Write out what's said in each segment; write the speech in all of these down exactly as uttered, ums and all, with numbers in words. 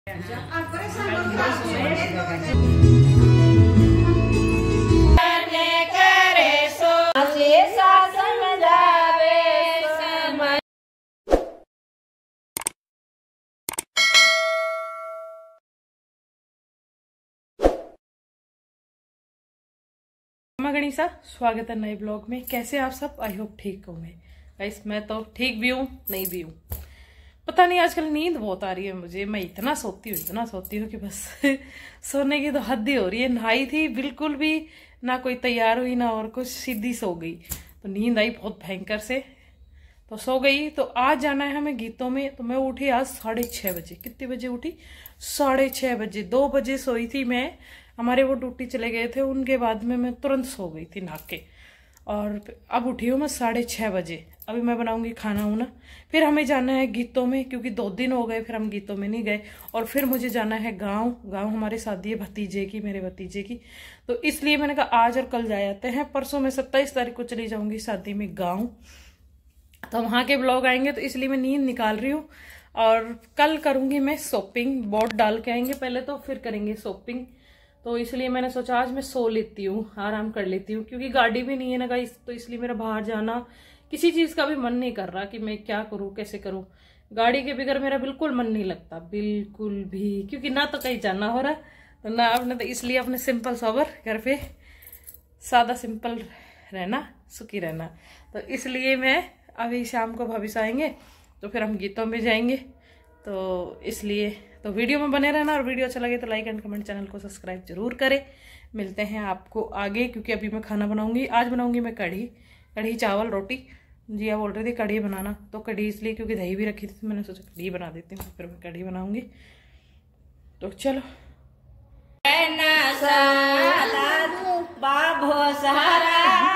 गणेशा, स्वागत है नए ब्लॉग में। कैसे आप सब? आई होप ठीक होंगे गाइस। मैं तो ठीक भी हूँ, नहीं भी हूँ, पता नहीं। आजकल नींद बहुत आ रही है मुझे। मैं इतना सोती हूँ इतना सोती हूँ कि बस सोने की तो हद ही हो रही है। नहाई थी बिल्कुल भी ना, कोई तैयार हुई ना और कुछ, सीधी सो गई। तो नींद आई बहुत भयंकर से, तो सो गई। तो आज जाना है हमें गीतों में। तो मैं उठी आज साढ़े छः बजे। कितने बजे उठी? साढ़े छः बजे। दो बजे सोई थी मैं। हमारे वो ड्यूटी चले गए थे, उनके बाद में मैं तुरंत सो गई थी नहा के। और अब उठी हूँ मैं साढ़े छः बजे। अभी मैं बनाऊंगी खाना उना, फिर हमें जाना है गीतों में, क्योंकि दो दिन हो गए फिर हम गीतों में नहीं गए। और फिर मुझे जाना है गांव। गांव हमारे शादी है भतीजे की, मेरे भतीजे की। तो इसलिए मैंने कहा आज और कल जा आते हैं। परसों मैं सत्ताईस तारीख को चली जाऊंगी शादी में गाँव, तो वहाँ के ब्लॉग आएंगे। तो इसलिए मैं नींद निकाल रही हूँ। और कल करूंगी मैं शॉपिंग, बोर्ड डाल के आएंगे पहले, तो फिर करेंगे शॉपिंग। तो इसलिए मैंने सोचा आज मैं सो लेती हूँ, आराम कर लेती हूँ, क्योंकि गाड़ी भी नहीं है ना गाइस। तो इसलिए मेरा बाहर जाना, किसी चीज का भी मन नहीं कर रहा कि मैं क्या करूँ कैसे करूँ। गाड़ी के बगैर मेरा बिल्कुल मन नहीं लगता, बिल्कुल भी, क्योंकि ना तो कहीं जाना हो रहा तो ना अपने। तो इसलिए अपने सिंपल सोबर घर पे सादा सिंपल रहना, सुखी रहना। तो इसलिए मैं अभी शाम को भाभी आएंगे तो फिर हम गीतों में जाएंगे। तो इसलिए तो वीडियो में बने रहना, और वीडियो अच्छा लगे तो लाइक एंड कमेंट, चैनल को सब्सक्राइब जरूर करें। मिलते हैं आपको आगे, क्योंकि अभी मैं खाना बनाऊंगी। आज बनाऊंगी मैं कढ़ी, कढ़ी चावल रोटी। जिया बोल रही थी कढ़ी बनाना, तो कढ़ी इसलिए क्योंकि दही भी रखी थी, तो मैंने सोचा कढ़ी बना देती हूँ, फिर मैं कढ़ी बनाऊंगी। तो चलो। बाबो सहारा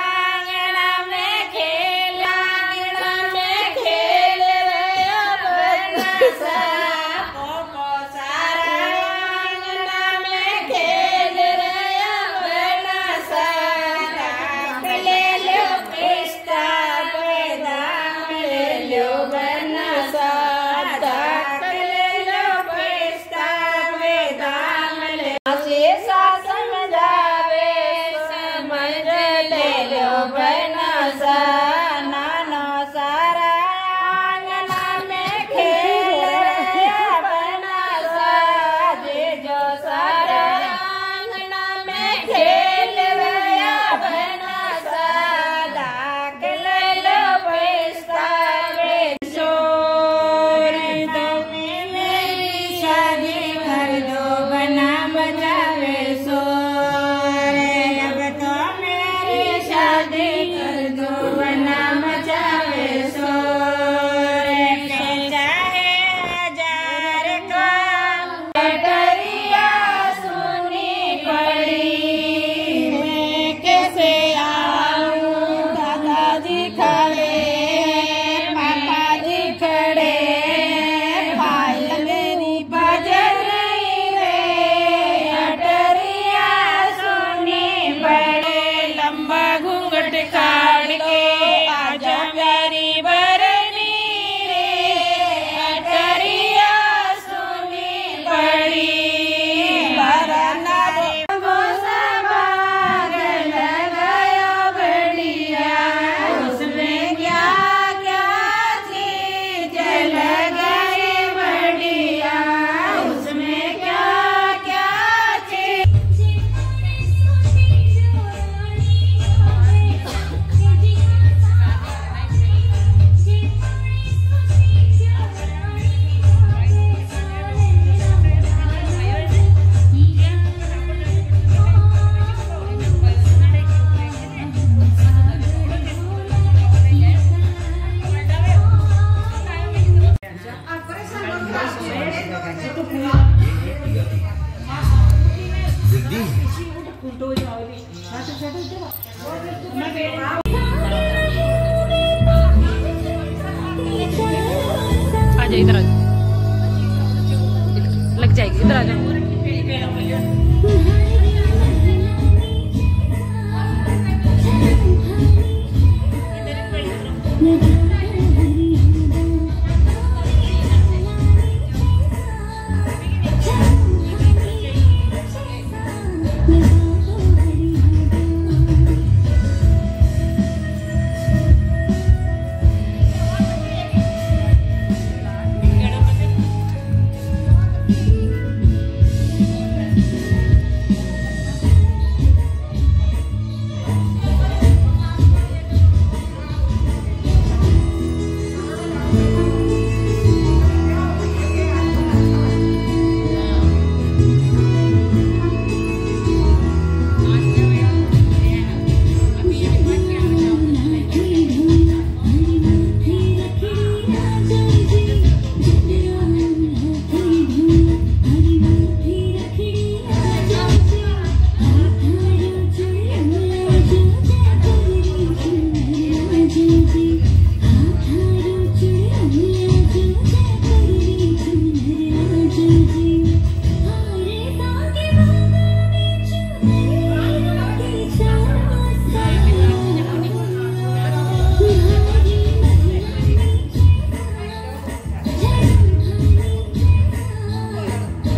आजा इधर, आ लग जाएगी, इधर आ जाओ।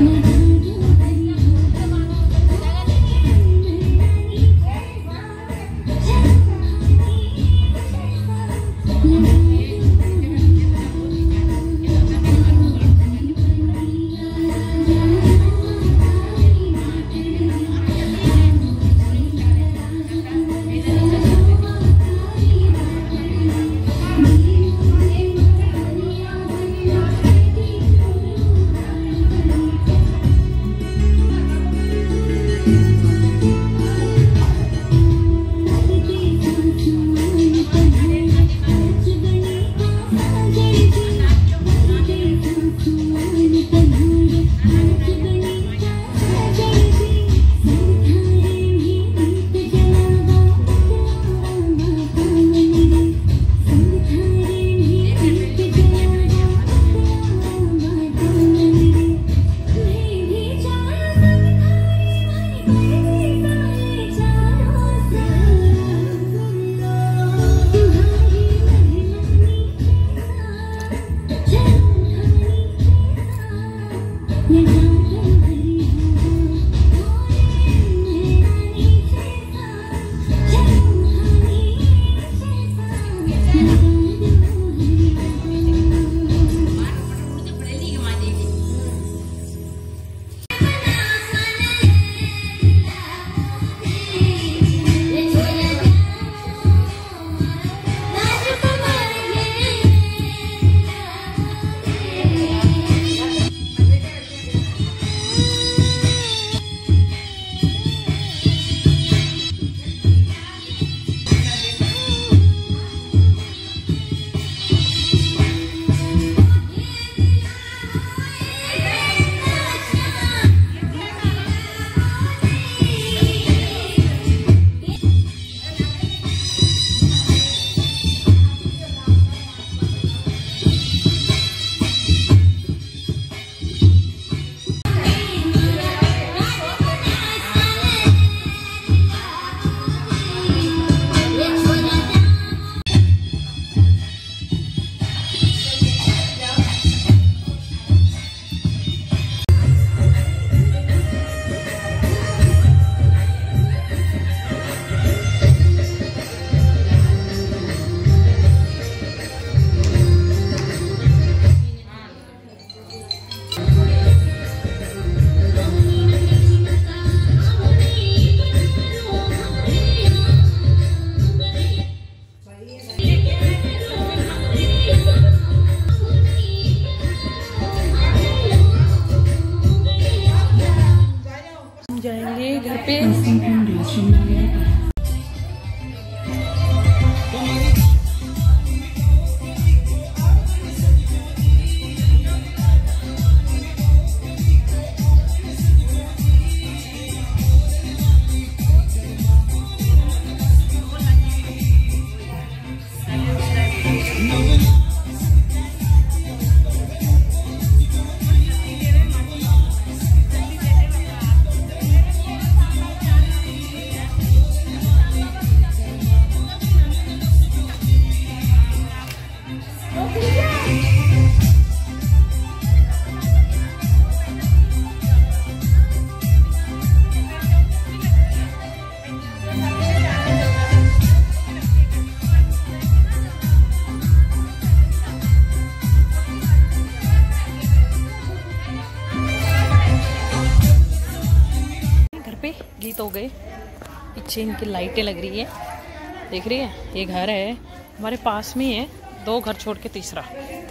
गीत हो गए, पीछे इनकी लाइटें लग रही है, देख रही है। ये घर है हमारे पास में ही है, दो घर छोड़ के तीसरा।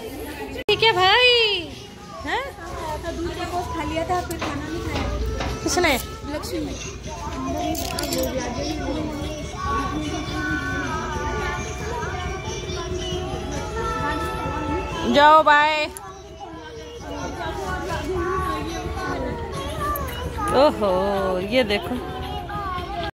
ठीक है भाई, हैं? खा लिया था फिर खाना नहीं खाया। किसने? लक्ष्मी। जाओ बाय। ओहो ये देखो